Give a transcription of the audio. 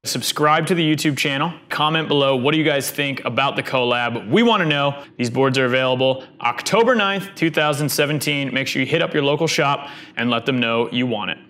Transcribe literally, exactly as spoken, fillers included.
Subscribe to the YouTube channel. Comment below, what do you guys think about the collab? We want to know. These boards are available October ninth, two thousand seventeen. Make sure you hit up your local shop and let them know you want it.